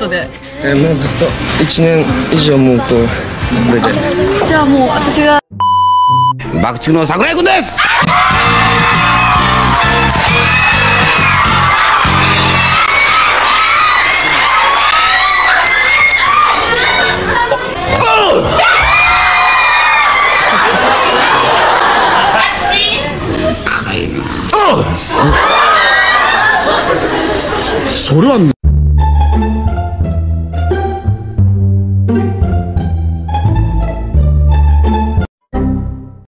ことで。 もうずっと1年以上もうこれで。 じゃあもう私が爆竹の桜井君です。それは